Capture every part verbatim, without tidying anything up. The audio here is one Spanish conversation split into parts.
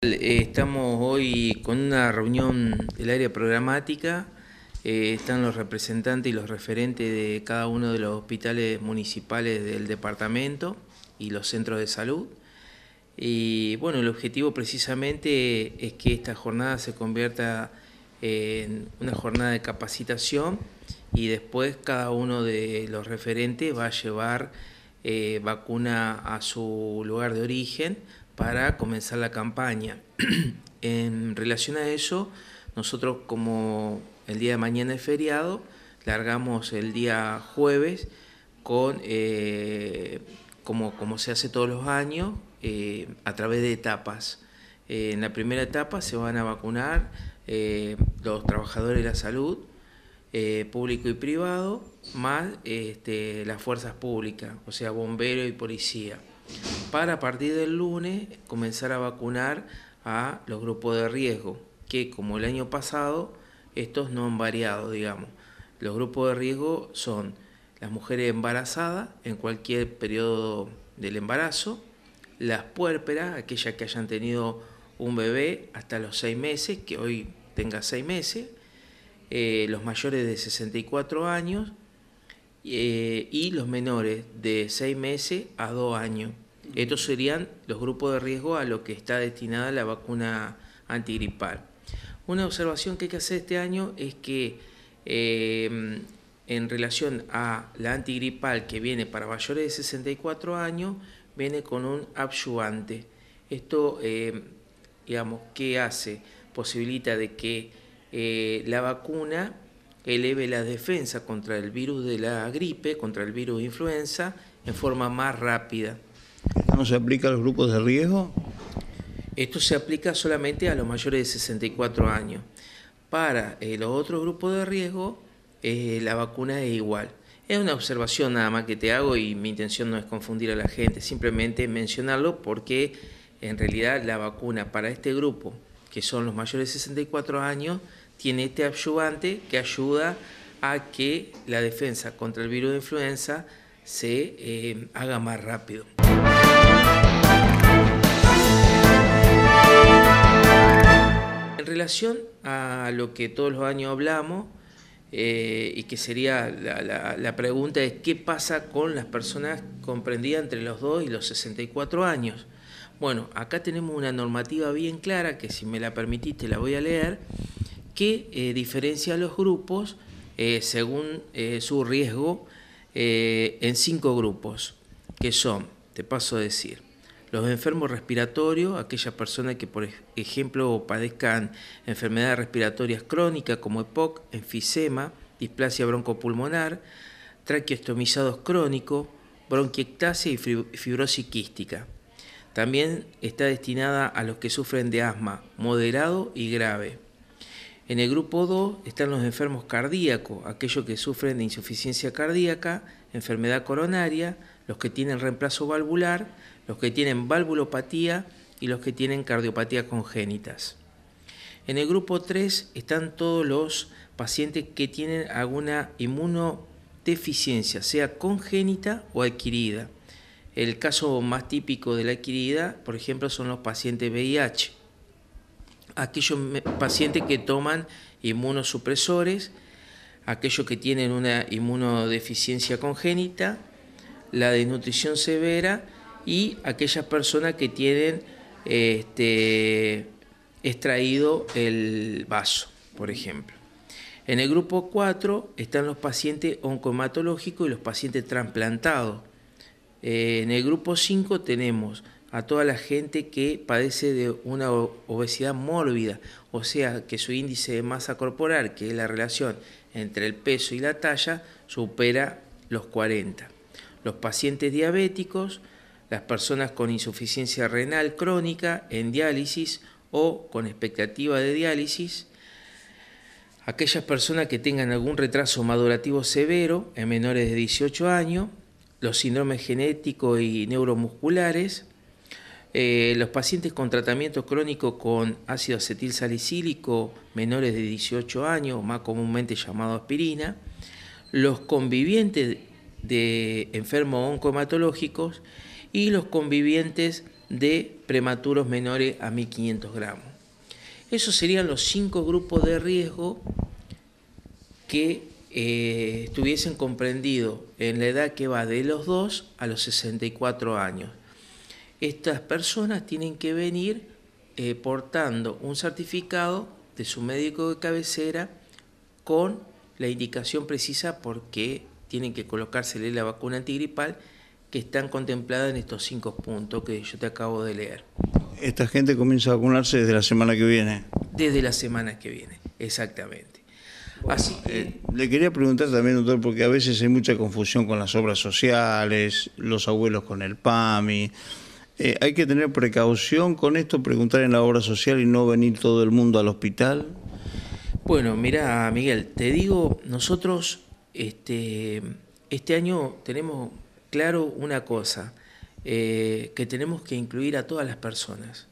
Eh, Estamos hoy con una reunión del área programática, eh, están los representantes y los referentes de cada uno de los hospitales municipales del departamento y los centros de salud. Y bueno, el objetivo precisamente es que esta jornada se convierta en una jornada de capacitación y después cada uno de los referentes va a llevar eh, vacuna a su lugar de origen para comenzar la campaña. En relación a eso, nosotros como el día de mañana es feriado, largamos el día jueves con, eh, como, como se hace todos los años, eh, a través de etapas. Eh, en la primera etapa se van a vacunar eh, los trabajadores de la salud, eh, público y privado, más este, las fuerzas públicas, o sea, bomberos y policía, para a partir del lunes comenzar a vacunar a los grupos de riesgo, que como el año pasado, estos no han variado, digamos. Los grupos de riesgo son las mujeres embarazadas en cualquier periodo del embarazo, las puérperas, aquellas que hayan tenido un bebé hasta los seis meses, que hoy tenga seis meses, eh, los mayores de sesenta y cuatro años eh, y los menores de seis meses a dos años. Estos serían los grupos de riesgo a los que está destinada la vacuna antigripal. Una observación que hay que hacer este año es que eh, en relación a la antigripal que viene para mayores de sesenta y cuatro años, viene con un adyuvante. Esto, eh, digamos, ¿qué hace? Posibilita de que eh, la vacuna eleve la defensa contra el virus de la gripe, contra el virus de influenza, en forma más rápida. ¿No se aplica a los grupos de riesgo? Esto se aplica solamente a los mayores de sesenta y cuatro años. Para eh, los otros grupos de riesgo, eh, la vacuna es igual. Es una observación nada más que te hago y mi intención no es confundir a la gente, simplemente mencionarlo porque en realidad la vacuna para este grupo, que son los mayores de sesenta y cuatro años, tiene este adyuvante que ayuda a que la defensa contra el virus de influenza se eh, haga más rápido. En relación a lo que todos los años hablamos, eh, y que sería la, la, la pregunta es ¿qué pasa con las personas comprendidas entre los dos y los sesenta y cuatro años? Bueno, acá tenemos una normativa bien clara, que si me la permitiste la voy a leer, que eh, diferencia a los grupos eh, según eh, su riesgo eh, en cinco grupos, que son, te paso a decir, los enfermos respiratorios, aquellas personas que por ejemplo padezcan enfermedades respiratorias crónicas como E P O C, enfisema, displasia broncopulmonar, traqueostomizados crónicos, bronquiectasia y fibrosis quística. También está destinada a los que sufren de asma moderado y grave. En el grupo dos están los enfermos cardíacos, aquellos que sufren de insuficiencia cardíaca, enfermedad coronaria, los que tienen reemplazo valvular, los que tienen valvulopatía y los que tienen cardiopatía congénitas. En el grupo tres están todos los pacientes que tienen alguna inmunodeficiencia, sea congénita o adquirida. El caso más típico de la adquirida, por ejemplo, son los pacientes V I H. Aquellos pacientes que toman inmunosupresores, aquellos que tienen una inmunodeficiencia congénita, la desnutrición severa y aquellas personas que tienen este, extraído el vaso, por ejemplo. En el grupo cuatro están los pacientes oncohematológicos y los pacientes trasplantados. Eh, en el grupo cinco tenemos a toda la gente que padece de una obesidad mórbida, o sea que su índice de masa corporal, que es la relación entre el peso y la talla, supera los cuarenta. Los pacientes diabéticos, las personas con insuficiencia renal crónica en diálisis o con expectativa de diálisis, aquellas personas que tengan algún retraso madurativo severo en menores de dieciocho años, los síndromes genéticos y neuromusculares, eh, los pacientes con tratamiento crónico con ácido acetilsalicílico menores de dieciocho años, más comúnmente llamado aspirina, los convivientes de enfermos oncohematológicos y los convivientes de prematuros menores a mil quinientos gramos. Esos serían los cinco grupos de riesgo que eh, estuviesen comprendidos en la edad que va de los dos a los sesenta y cuatro años. Estas personas tienen que venir eh, portando un certificado de su médico de cabecera con la indicación precisa por qué tienen que colocársele la vacuna antigripal que están contempladas en estos cinco puntos que yo te acabo de leer. Esta gente comienza a vacunarse desde la semana que viene. Desde la semana que viene, exactamente. Así que, eh, le quería preguntar también, doctor, porque a veces hay mucha confusión con las obras sociales, los abuelos con el PAMI. Eh, ¿Hay que tener precaución con esto, preguntar en la obra social y no venir todo el mundo al hospital? Bueno, mira, Miguel, te digo, nosotros este, este año tenemos claro una cosa, eh, que tenemos que incluir a todas las personas.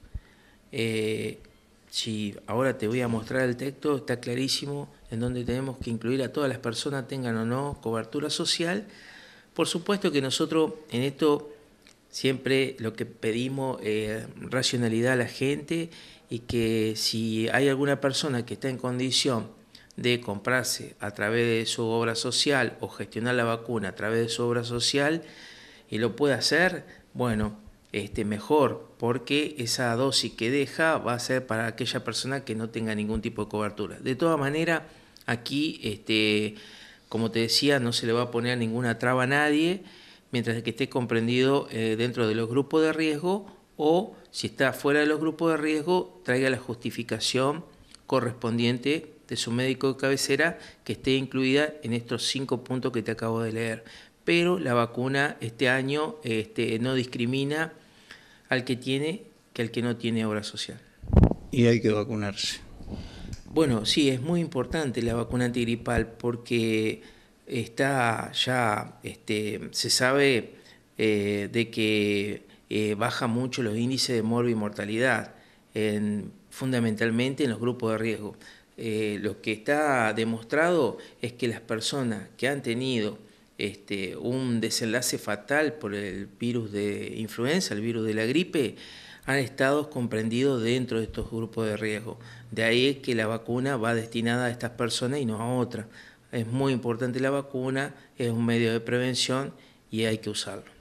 Eh, si ahora te voy a mostrar el texto, está clarísimo en donde tenemos que incluir a todas las personas, tengan o no cobertura social. Por supuesto que nosotros en esto siempre lo que pedimos es eh, racionalidad a la gente, y que si hay alguna persona que está en condición de comprarse a través de su obra social o gestionar la vacuna a través de su obra social y lo puede hacer, bueno, este, mejor, porque esa dosis que deja va a ser para aquella persona que no tenga ningún tipo de cobertura. De todas maneras, aquí, este, como te decía, no se le va a poner ninguna traba a nadie, mientras que esté comprendido eh, dentro de los grupos de riesgo, o si está fuera de los grupos de riesgo, traiga la justificación correspondiente de su médico de cabecera que esté incluida en estos cinco puntos que te acabo de leer. Pero la vacuna este año este, no discrimina al que tiene que al que no tiene obra social. Y hay que vacunarse. Bueno, sí, es muy importante la vacuna antigripal porque está ya, este, se sabe eh, de que eh, baja mucho los índices de morbo y mortalidad, en, fundamentalmente en los grupos de riesgo. Eh, lo que está demostrado es que las personas que han tenido este, un desenlace fatal por el virus de influenza, el virus de la gripe, han estado comprendidos dentro de estos grupos de riesgo. De ahí es que la vacuna va destinada a estas personas y no a otras. Es muy importante la vacuna, es un medio de prevención y hay que usarlo.